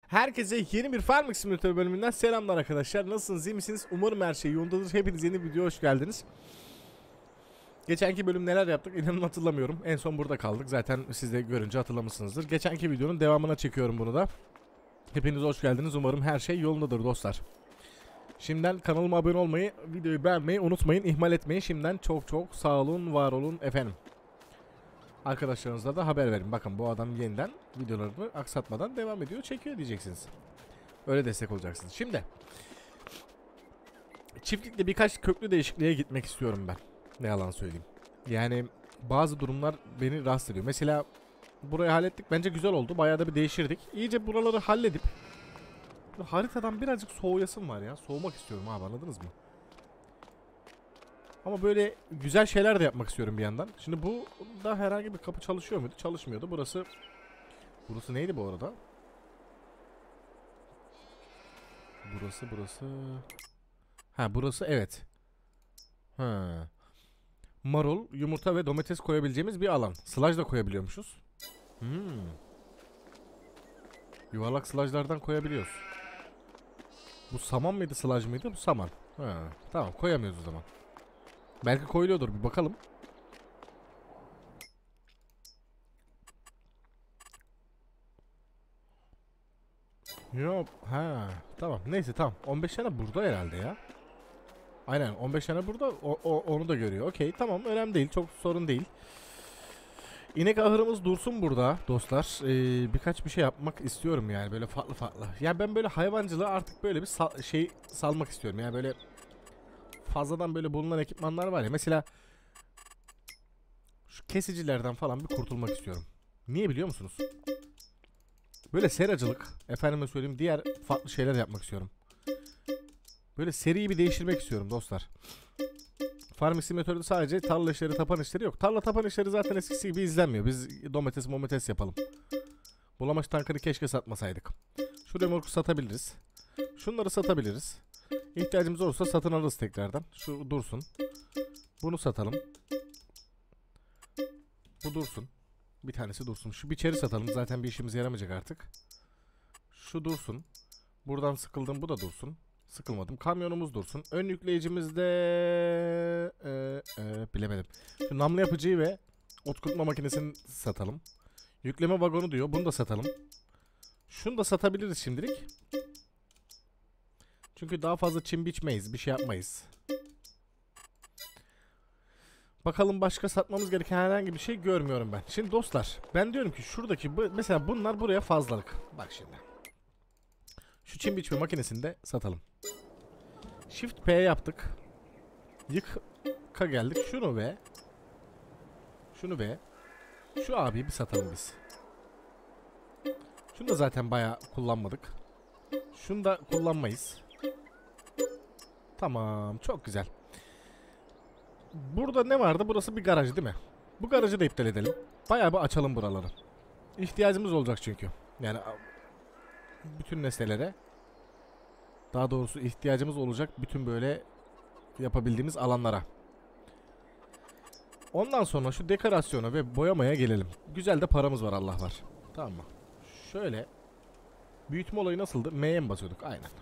Herkese yeni bir Farming Simulator bölümünden selamlar arkadaşlar. Nasılsınız, iyi misiniz? Umarım her şey yolundadır. Hepiniz yeni bir videoya hoş geldiniz. Geçenki bölüm neler yaptık inanın hatırlamıyorum. En son burada kaldık. Zaten siz de görünce hatırlamışsınızdır. Geçenki videonun devamına çekiyorum bunu da. Hepiniz hoş geldiniz. Umarım her şey yolundadır dostlar. Şimdiden kanalıma abone olmayı, videoyu beğenmeyi unutmayın. İhmal etmeyin. Şimdiden çok sağ olun, var olun efendim. Arkadaşlarınızla da haber verin. Bakın bu adam yeniden videolarını aksatmadan devam ediyor, çekiyor diyeceksiniz. Öyle destek olacaksınız. Şimdi çiftlikte birkaç köklü değişikliğe gitmek istiyorum ben. Ne yalan söyleyeyim. Yani bazı durumlar beni rahatsız ediyor. Mesela burayı hallettik. Bence güzel oldu. Bayağı da bir değiştirdik. İyice buraları halledip haritadan birazcık soğuyasım var ya. Soğumak istiyorum abi, anladınız mı? Ama böyle güzel şeyler de yapmak istiyorum bir yandan. Şimdi bu da herhangi bir kapı çalışıyor muydu? Çalışmıyordu. Burası neydi bu arada? Burası. Ha, burası evet. Ha. Marul, yumurta ve domates koyabileceğimiz bir alan. Slaj da koyabiliyormuşuz. Yuvarlak slajlardan koyabiliyoruz. Bu saman mıydı, slaj mıydı? Bu saman. Ha. Tamam, koyamıyoruz o zaman. Belki koyuluyordur, bir bakalım. Yok. Ha. Tamam. Neyse tamam. 15 tane burada herhalde ya. Aynen 15 tane burada, onu da görüyor. Okey tamam, önemli değil, çok sorun değil. İnek ahırımız dursun burada dostlar. Birkaç bir şey yapmak istiyorum yani böyle farklı. Yani ben böyle hayvancılığı artık böyle bir salmak istiyorum. Yani böyle fazladan böyle bulunan ekipmanlar var ya. Mesela şu kesicilerden falan bir kurtulmak istiyorum. Niye biliyor musunuz? Böyle seracılık, efendime söyleyeyim, diğer farklı şeyler yapmak istiyorum. Böyle seriyi bir değiştirmek istiyorum dostlar. Farming Simulator'da sadece tarla işleri, tapan işleri yok. Tarla tapan işleri zaten eskisi gibi izlenmiyor. Biz domates yapalım. Bulamaç tankını keşke satmasaydık. Şu remorku satabiliriz. Şunları satabiliriz. İhtiyacımız olursa satın alırız tekrardan. Şu dursun. Bunu satalım. Bu dursun. Bir tanesi dursun. Şu biçeri satalım. Zaten bir işimize yaramayacak artık. Şu dursun. Buradan sıkıldım. Bu da dursun. Sıkılmadım. Kamyonumuz dursun. Ön yükleyicimizde bilemedim. Şu namlu yapıcıyı ve ot kurutma makinesini satalım. Yükleme vagonu diyor. Bunu da satalım. Şunu da satabiliriz şimdilik. Çünkü daha fazla çim biçmeyiz. Bir şey yapmayız. Bakalım, başka satmamız gereken herhangi bir şey görmüyorum ben. Şimdi dostlar, ben diyorum ki şuradaki mesela bunlar buraya fazlalık. Bak şimdi. Şu çim biçme makinesini de satalım. Shift P yaptık. Yıka geldik. Şunu ve şu abiyi bir satalım biz. Şunu da zaten bayağı kullanmadık. Şunu da kullanmayız. Tamam, çok güzel. Burada ne vardı? Burası bir garaj değil mi? Bu garajı da iptal edelim. Bayağı bir açalım buraları. İhtiyacımız olacak çünkü. Yani bütün nesnelere, daha doğrusu ihtiyacımız olacak bütün böyle yapabildiğimiz alanlara. Ondan sonra şu dekorasyona ve boyamaya gelelim. Güzel de paramız var, Allah var. Tamam mı? Şöyle büyütme olayı nasıldı? M'ye mi basıyorduk? Aynen.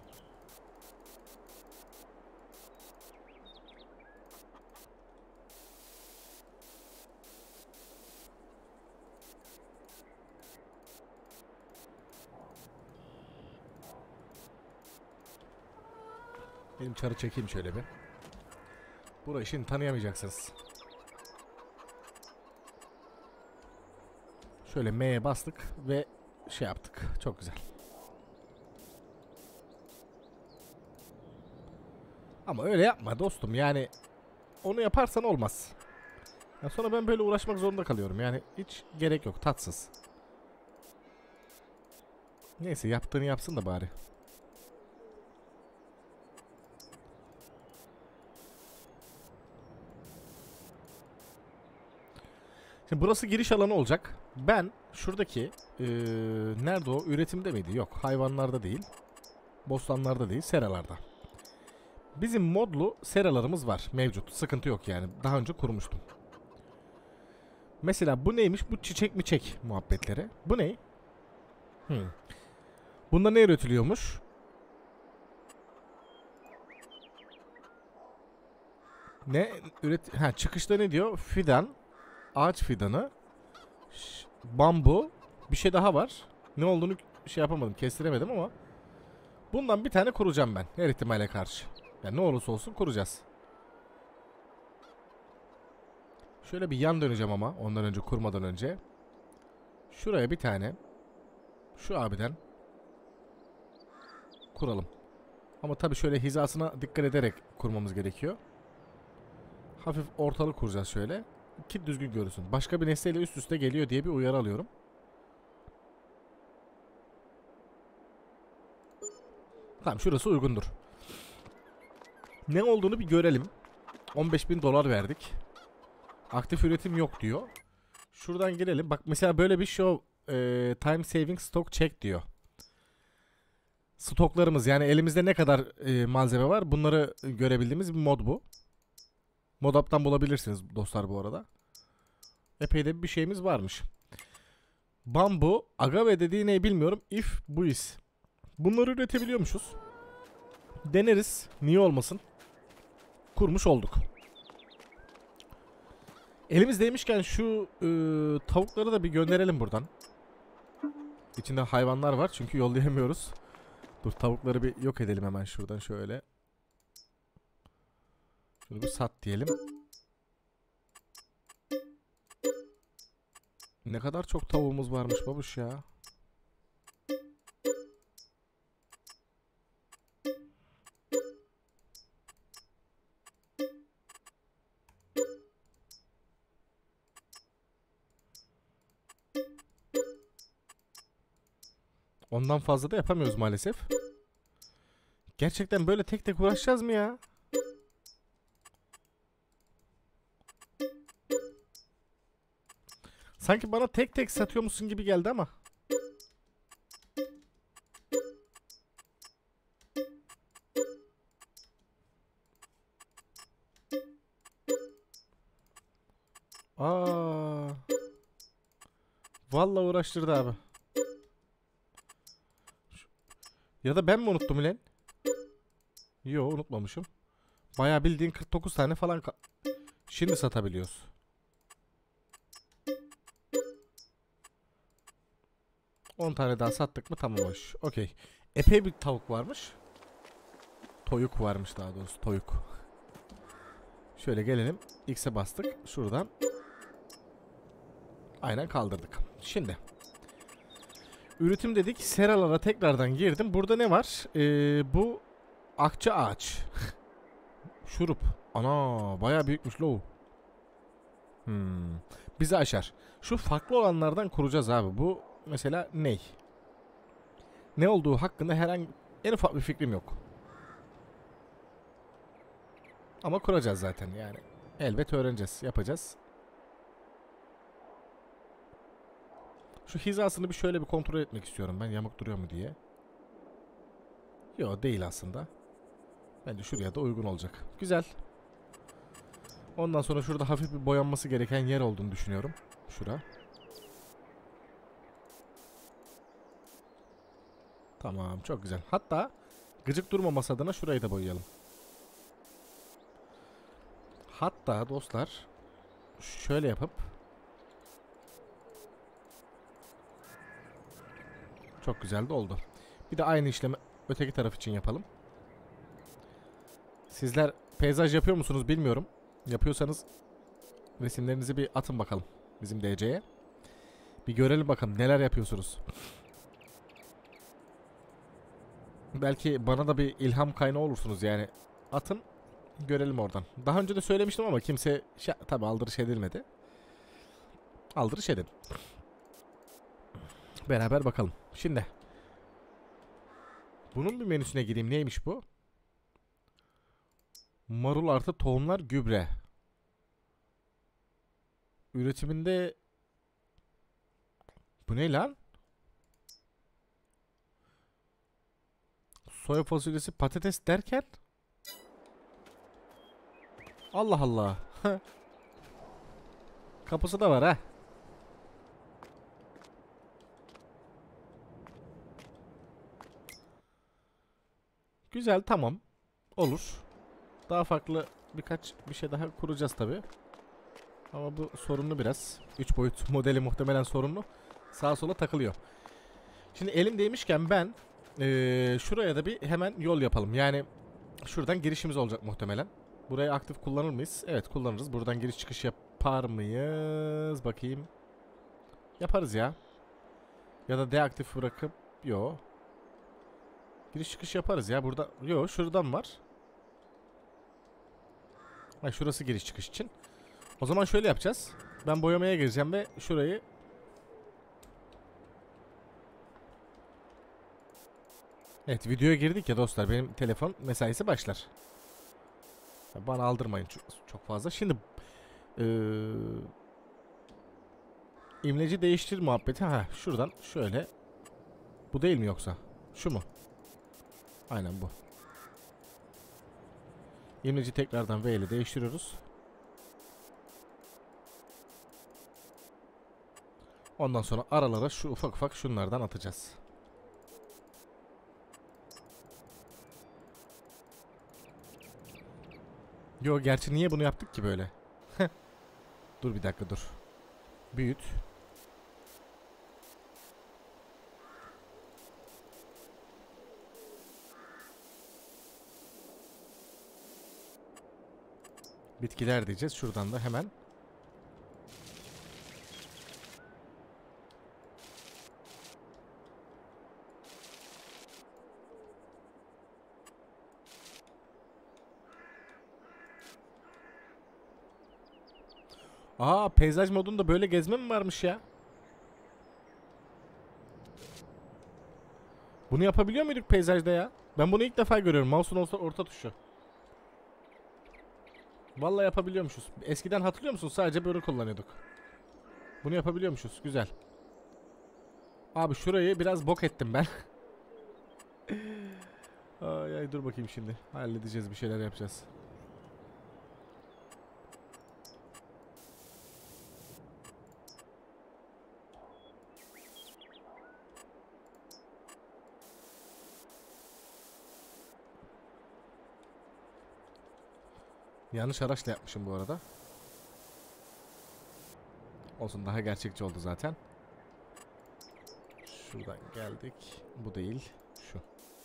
Benim çarı çekeyim şöyle bir. Burayı şimdi tanıyamayacaksınız. Şöyle M'ye bastık ve şey yaptık. Çok güzel. Ama öyle yapma dostum, yani onu yaparsan olmaz. Ya sonra ben böyle uğraşmak zorunda kalıyorum. Yani hiç gerek yok, tatsız. Neyse, yaptığını yapsın da bari. Şimdi burası giriş alanı olacak. Ben şuradaki nerede o? Üretimde miydi? Yok. Hayvanlarda değil. Bostanlarda değil. Seralarda. Bizim modlu seralarımız var. Mevcut. Sıkıntı yok yani. Daha önce kurmuştum. Mesela bu neymiş? Bu çiçek mi çek muhabbetleri. Bu ne? Bunda ne üretiliyormuş? Ne çıkışta ne diyor? Fidan, ağaç fidanı, bambu, bir şey daha var. Ne olduğunu şey yapamadım, kestiremedim ama bundan bir tane kuracağım ben her ihtimale karşı. Yani ne olursa olsun kuracağız. Şöyle bir yan döneceğim ama ondan önce, kurmadan önce. Şuraya bir tane şu abiden kuralım. Ama tabii şöyle hizasına dikkat ederek kurmamız gerekiyor. Hafif ortalı kuracağız şöyle. Ki düzgün görünsün. Başka bir nesneyle üst üste geliyor diye bir uyarı alıyorum. Tamam, şurası uygundur. Ne olduğunu bir görelim. 15.000 dolar verdik. Aktif üretim yok diyor. Şuradan girelim. Bak mesela böyle bir show time saving stock check diyor. Stoklarımız, yani elimizde ne kadar malzeme var, bunları görebildiğimiz bir mod bu. Mod app'tan bulabilirsiniz dostlar bu arada. Epey de bir şeyimiz varmış. Bambu, agave dediği ne bilmiyorum. If bu is. Bunları üretebiliyormuşuz. Deneriz. Niye olmasın? Kurmuş olduk. Elimizdeymişken şu tavukları da bir gönderelim buradan. İçinde hayvanlar var çünkü yollayamıyoruz. Dur, tavukları bir yok edelim hemen şuradan şöyle. Şunu bir sat diyelim. Ne kadar çok tavuğumuz varmış babuş ya. Ondan fazla da yapamıyoruz maalesef. Gerçekten böyle tek tek uğraşacağız mı ya? Sanki bana tek tek satıyormuşsun gibi geldi ama. Aa. Vallahi uğraştırdı abi. Ya da ben mi unuttum lan? Yo, unutmamışım. Bayağı bildiğin 49 tane falan şimdi satabiliyoruz. On tane daha sattık mı tamam hoş. Okey. Epey bir tavuk varmış. Toyuk varmış daha doğrusu. Toyuk. Şöyle gelelim. X'e bastık. Şuradan. Aynen kaldırdık. Şimdi. Üretim dedik. Seralara tekrardan girdim. Burada ne var? Bu akça ağaç. Şurup. Ana bayağı büyükmüş lo. Bizi aşar. Şu farklı olanlardan kuracağız abi. Bu mesela ney? Ne olduğu hakkında herhangi en ufak bir fikrim yok. Ama kuracağız zaten yani. Elbet öğreneceğiz. Yapacağız. Şu hizasını bir şöyle bir kontrol etmek istiyorum ben. Yamuk duruyor mu diye. Yok değil aslında. Bence şuraya da uygun olacak. Güzel. Ondan sonra şurada hafif bir boyanması gereken yer olduğunu düşünüyorum. Şura. Tamam, çok güzel. Hatta gıcık durmaması adına şurayı da boyayalım. Hatta dostlar şöyle yapıp çok güzel de oldu. Bir de aynı işlemi öteki taraf için yapalım. Sizler peyzaj yapıyor musunuz bilmiyorum. Yapıyorsanız resimlerinizi bir atın bakalım bizim DC'ye. Bir görelim bakalım neler yapıyorsunuz. Belki bana da bir ilham kaynağı olursunuz yani. Atın, görelim oradan. Daha önce de söylemiştim ama kimse tabi aldırış edilmedi. Aldırış edin. Beraber bakalım. Şimdi. Bunun bir menüsüne gireyim. Neymiş bu? Marul artı tohumlar gübre. Üretiminde bu ne lan? Soya fasulyesi, patates derken Allah Allah. Kapısı da var ha. Güzel, tamam. Olur. Daha farklı birkaç bir şey daha kuracağız tabi. Ama bu sorunlu biraz. 3 boyut modeli muhtemelen sorunlu. Sağa sola takılıyor. Şimdi elimdeymişken ben şuraya da bir hemen yol yapalım. Yani şuradan girişimiz olacak muhtemelen. Burayı aktif kullanır mıyız? Evet, kullanırız. Buradan giriş çıkış yapar mıyız? Bakayım. Yaparız ya. Ya da deaktif bırakıp yo. Giriş çıkış yaparız ya. Burada yo, şuradan var. Ha, şurası giriş çıkış için. O zaman şöyle yapacağız. Ben boyamaya gireceğim ve şurayı evet, videoya girdik ya dostlar. Benim telefon mesaisi başlar. Bana aldırmayın çok fazla. Şimdi imleci değiştir muhabbeti. Ha, şuradan şöyle. Bu değil mi yoksa? Şu mu? Aynen bu. İmleci tekrardan V ile değiştiriyoruz. Ondan sonra aralara şu ufak ufak şunlardan atacağız. Yo, gerçi niye bunu yaptık ki böyle? Dur bir dakika, dur. Büyüt. Bitkiler diyeceğiz. Şuradan da hemen. Aa, peyzaj modunda böyle gezme mi varmış ya? Bunu yapabiliyor muyduk peyzajda ya? Ben bunu ilk defa görüyorum. Mouse'un orta tuşu. Vallahi yapabiliyormuşuz. Eskiden hatırlıyor musun? Sadece böyle kullanıyorduk. Bunu yapabiliyormuşuz. Güzel. Abi şurayı biraz bok ettim ben. Ay ay, dur bakayım şimdi. Halledeceğiz, bir şeyler yapacağız. Yanlış araçla yapmışım bu arada. Olsun, daha gerçekçi oldu zaten. Şuradan geldik. Bu değil. Şu.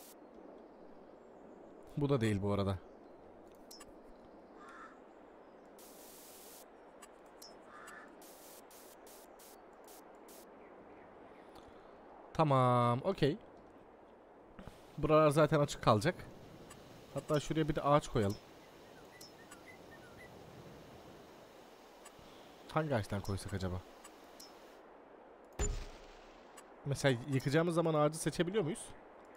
Bu da değil bu arada. Tamam. Okey. Buralar zaten açık kalacak. Hatta şuraya bir de ağaç koyalım. Hangi ağaçtan koysak acaba? Mesela yıkacağımız zaman ağacı seçebiliyor muyuz?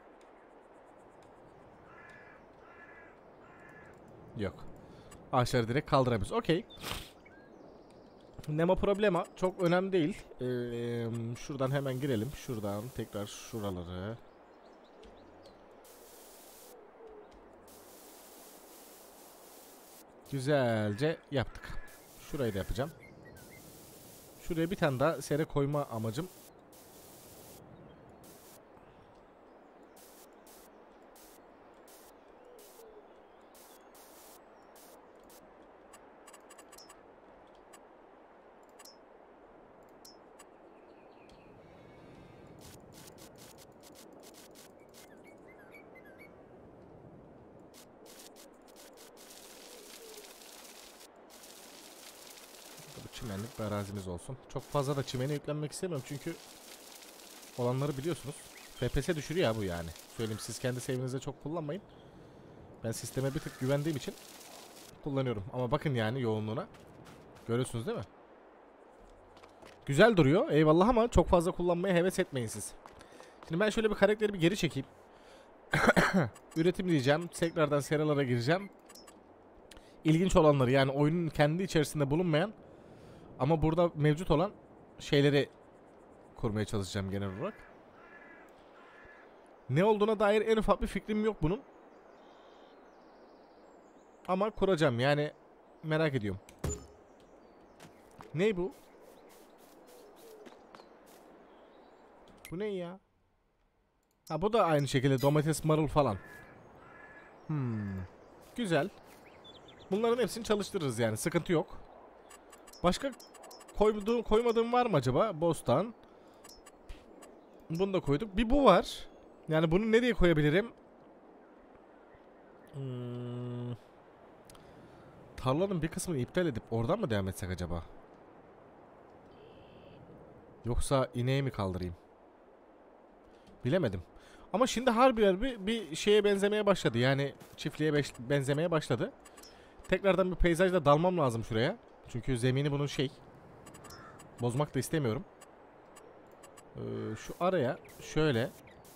Yok. Ağaçları direkt kaldırabiliriz. Okey. Nema problema. Çok önemli değil. Şuradan hemen girelim. Şuradan tekrar şuraları. Güzelce yaptık. Şurayı da yapacağım. Şuraya bir tane daha sere koyma amacım. Çimenlik bir arazimiz olsun. Çok fazla da çimene yüklenmek istemiyorum çünkü olanları biliyorsunuz. FPS düşürüyor ya bu yani. Söyleyeyim, siz kendi save'inizde çok kullanmayın. Ben sisteme bir tık güvendiğim için kullanıyorum. Ama bakın yani yoğunluğuna. Görüyorsunuz değil mi? Güzel duruyor. Eyvallah ama çok fazla kullanmaya heves etmeyin siz. Şimdi ben şöyle bir karakteri bir geri çekeyim. Üretim diyeceğim. Tekrardan serialara gireceğim. İlginç olanları, yani oyunun kendi içerisinde bulunmayan ama burada mevcut olan şeyleri kurmaya çalışacağım genel olarak. Ne olduğuna dair en ufak bir fikrim yok bunun. Ama kuracağım, yani merak ediyorum. Ne bu? Bu ne ya? Ha, bu da aynı şekilde domates, marul falan. Güzel. Bunların hepsini çalıştırırız yani. Sıkıntı yok. Başka koymadığım var mı acaba? Bostan. Bunu da koyduk. Bir bu var. Yani bunu nereye koyabilirim? Tarlanın bir kısmını iptal edip oradan mı devam etsek acaba? Yoksa ineği mi kaldırayım? Bilemedim. Ama şimdi harbi bir şeye benzemeye başladı. Yani çiftliğe benzemeye başladı. Tekrardan bir peyzajla dalmam lazım şuraya. Çünkü zemini bunun bozmak da istemiyorum. Şu araya şöyle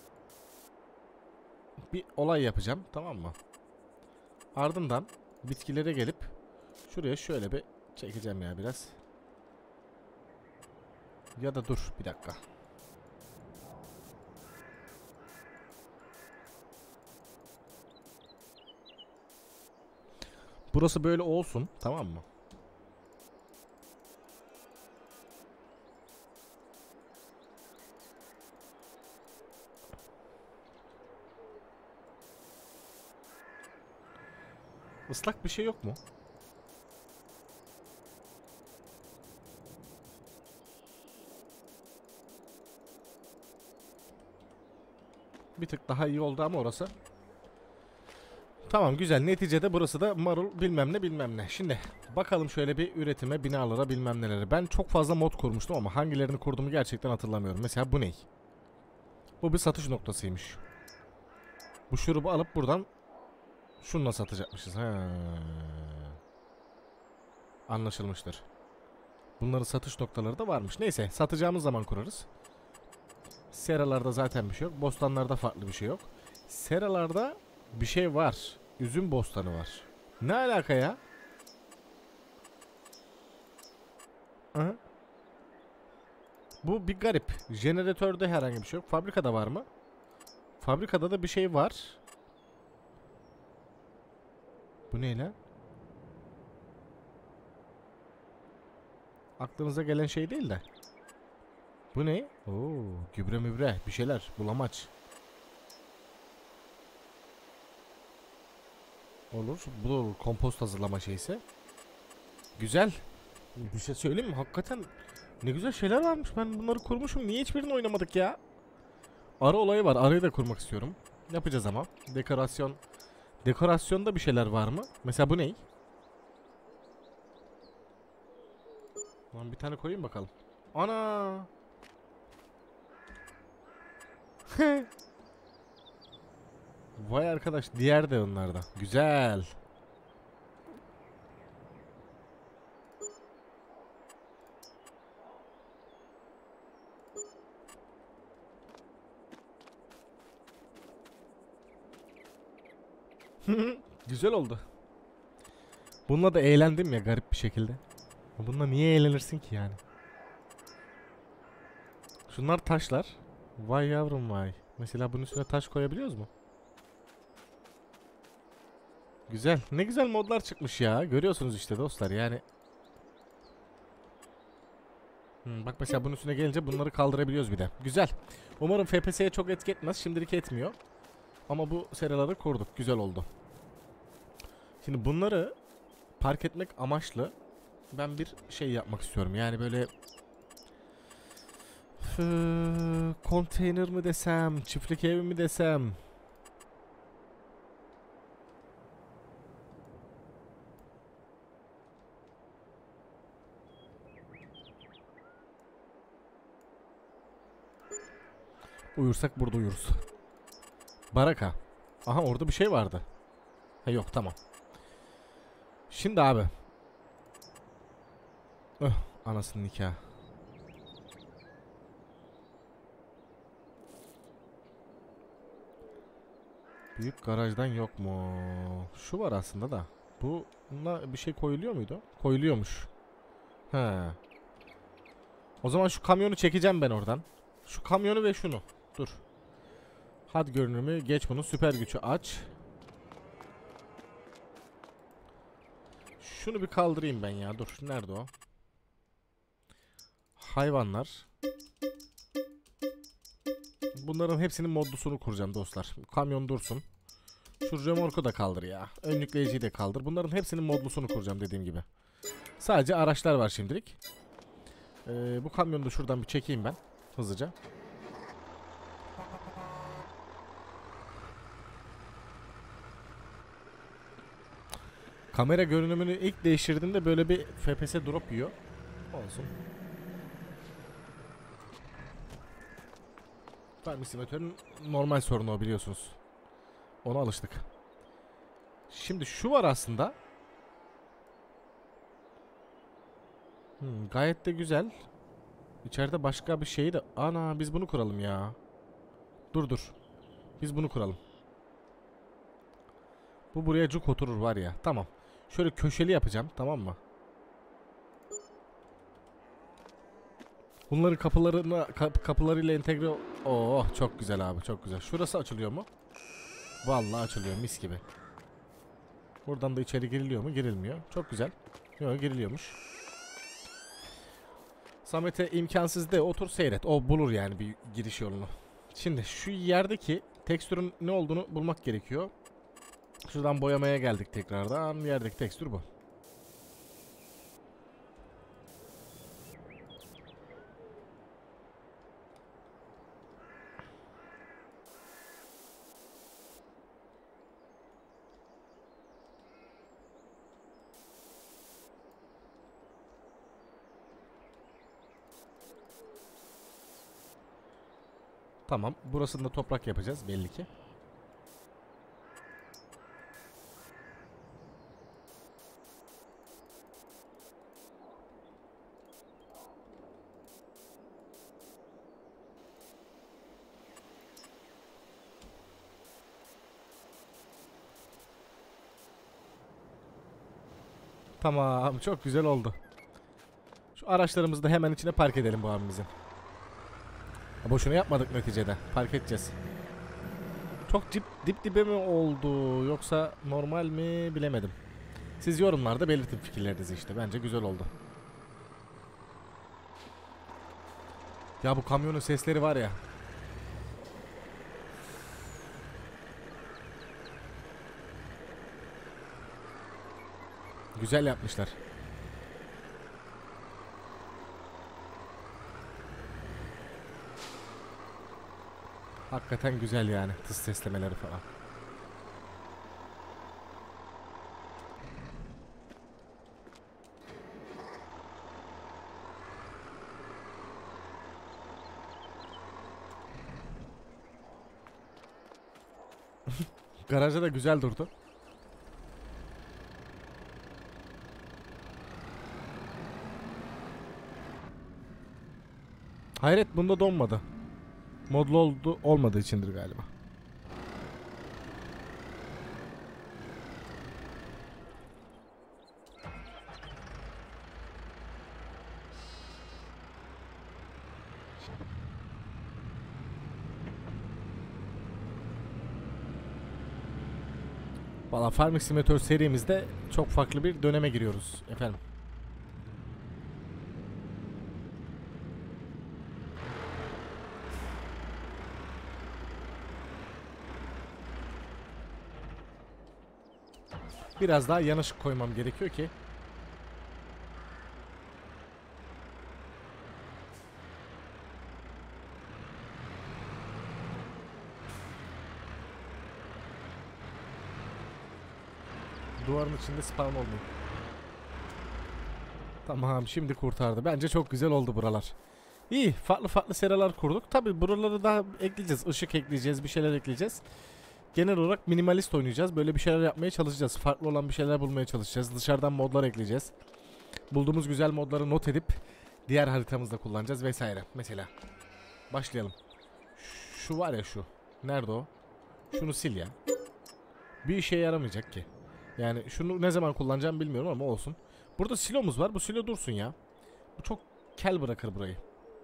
bir olay yapacağım, tamam mı? Ardından bitkilere gelip şuraya şöyle bir çekeceğim ya biraz. Ya da dur bir dakika. Burası böyle olsun, tamam mı? Islak bir şey yok mu? Bir tık daha iyi oldu ama orası. Tamam, güzel. Neticede burası da marul bilmem ne bilmem ne. Şimdi bakalım şöyle bir üretime, binalara bilmem nelere. Ben çok fazla mod kurmuştum ama hangilerini kurduğumu gerçekten hatırlamıyorum. Mesela bu ne? Bu bir satış noktasıymış. Bu şurubu alıp buradan şununla satacakmışız. Anlaşılmıştır. Bunların satış noktaları da varmış. Neyse, satacağımız zaman kurarız. Seralarda zaten bir şey yok. Bostanlarda farklı bir şey yok. Seralarda bir şey var. Üzüm bostanı var. Ne alaka ya? Hı. Bu bir garip. Jeneratörde herhangi bir şey yok. Fabrikada var mı? Fabrikada da bir şey var. Bu ne lan? Aklınıza gelen şey değil de. Bu ne? Oo, gübre mübre bir şeyler. Bulamaç. Olur. Bu da olur. Kompost hazırlama şeysi. Güzel. Bir şey söyleyeyim mi? Hakikaten ne güzel şeyler varmış. Ben bunları kurmuşum. Niye hiçbirini oynamadık ya? Arı olayı var. Arıyı da kurmak istiyorum. Yapacağız ama. Dekorasyon. Dekorasyonda bir şeyler var mı? Mesela bu ne? Lan bir tane koyayım bakalım. Ana! Vay arkadaş, diğer de onlarda. Güzel. Güzel oldu. Bununla da eğlendim ya garip bir şekilde. Bununla niye eğlenirsin ki yani? Şunlar taşlar. Vay yavrum vay. Mesela bunun üstüne taş koyabiliyoruz mu? Güzel. Ne güzel modlar çıkmış ya. Görüyorsunuz işte dostlar yani. Bak mesela bunun üstüne gelince bunları kaldırabiliyoruz bir de. Güzel. Umarım FPS'ye çok etki etmez. Şimdilik etmiyor. Ama bu serileri kurduk. Güzel oldu. Şimdi bunları park etmek amaçlı ben bir şey yapmak istiyorum. Yani böyle konteyner mi desem, çiftlik evi mi desem. Uyursak burada uyuruz. Baraka. Aha, orada bir şey vardı. Ha yok, tamam. Şimdi abi. Anasının nikahı. Büyük garajdan yok mu? Şu var aslında da. Bununla bir şey koyuluyor muydu? Koyuluyormuş. He. O zaman şu kamyonu çekeceğim ben oradan. Şu kamyonu ve şunu. Dur. Had görünümü geç bunu. Süper gücü aç. Şunu bir kaldırayım ben ya. Dur. Nerede o? Hayvanlar. Bunların hepsinin modlusunu kuracağım dostlar. Kamyon dursun. Şu remorku da kaldır ya. Ön yükleyiciyi de kaldır. Bunların hepsinin modlusunu kuracağım dediğim gibi. Sadece araçlar var şimdilik. Bu kamyonu da şuradan bir çekeyim ben. Hızlıca. Kamera görünümünü ilk değiştirdiğimde böyle bir FPS drop yiyor. Olsun. Farming Simulator'ın normal sorunu o, biliyorsunuz. Ona alıştık. Şimdi şu var aslında. Gayet de güzel. İçeride başka bir şey de... Ana, biz bunu kuralım ya. Dur. Biz bunu kuralım. Bu buraya cuk oturur var ya. Tamam. Şöyle köşeli yapacağım, tamam mı? Bunların kapılarıyla entegre... Oh, çok güzel abi, çok güzel. Şurası açılıyor mu? Vallahi açılıyor, mis gibi. Buradan da içeri giriliyor mu? Girilmiyor. Çok güzel. Yok, giriliyormuş. Samet'e imkansız de otur seyret. O bulur yani bir giriş yolunu. Şimdi şu yerdeki tekstürün ne olduğunu bulmak gerekiyor. Şuradan boyamaya geldik tekrardan. Yerdeki tekstür bu. Tamam. Burasını da toprak yapacağız belli ki. Tamam. Çok güzel oldu. Şu araçlarımızı da hemen içine park edelim bu abimizin. Boşuna yapmadık neticede. Park edeceğiz. Çok dip dibe mi oldu yoksa normal mi bilemedim. Siz yorumlarda belirtin fikirlerinizi işte. Bence güzel oldu. Ya bu kamyonun sesleri var ya. Güzel yapmışlar. Hakikaten güzel yani. Tıs seslemeleri falan. Garajda da güzel durdu. Hayret, bunda donmadı. Modlu olmadığı içindir galiba. Valla Farming Simulator serimizde çok farklı bir döneme giriyoruz efendim. Biraz daha yanaşık koymam gerekiyor ki. Duvarın içinde spawn olmayayım. Tamam, şimdi kurtardı. Bence çok güzel oldu buralar. İyi, farklı seralar kurduk. Tabi buraları daha ekleyeceğiz. Işık ekleyeceğiz, bir şeyler ekleyeceğiz. Genel olarak minimalist oynayacağız. Böyle bir şeyler yapmaya çalışacağız. Farklı olan bir şeyler bulmaya çalışacağız. Dışarıdan modlar ekleyeceğiz. Bulduğumuz güzel modları not edip diğer haritamızda kullanacağız vesaire. Mesela başlayalım. Şu var ya, şu. Nerede o? Şunu sil ya. Bir işe yaramayacak ki. Yani şunu ne zaman kullanacağım bilmiyorum ama olsun. Burada silomuz var. Bu silo dursun ya. Bu çok kel bırakır burayı.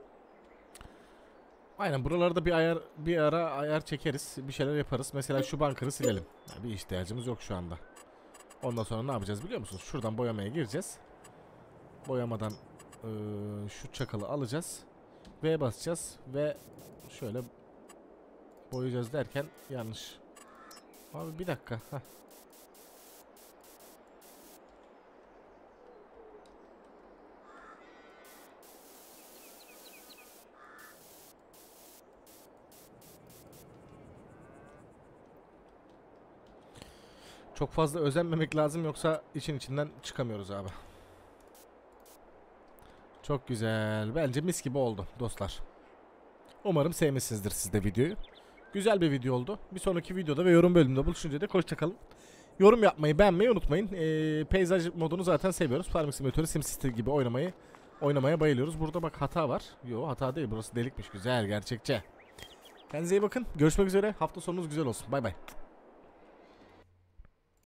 Aynen, buralarda bir ara ayar çekeriz. Bir şeyler yaparız. Mesela şu bunker'ı silelim. Yani bir ihtiyacımız yok şu anda. Ondan sonra ne yapacağız biliyor musunuz? Şuradan boyamaya gireceğiz. Boyamadan şu çakalı alacağız. V basacağız ve şöyle boyayacağız derken yanlış. Abi bir dakika. Heh. Çok fazla özenmemek lazım yoksa işin içinden çıkamıyoruz abi. Çok güzel. Bence mis gibi oldu dostlar. Umarım sevmişsinizdir siz de videoyu. Güzel bir video oldu. Bir sonraki videoda ve yorum bölümünde buluşunca da hoşçakalın. Yorum yapmayı, beğenmeyi unutmayın. Peyzaj modunu zaten seviyoruz. Farming Simulator'ı SimCity gibi oynamaya bayılıyoruz. Burada bak hata var. Yo, hata değil. Burası delikmiş. Güzel, gerçekçi. Kendinize iyi bakın. Görüşmek üzere. Hafta sonunuz güzel olsun. Bay bay.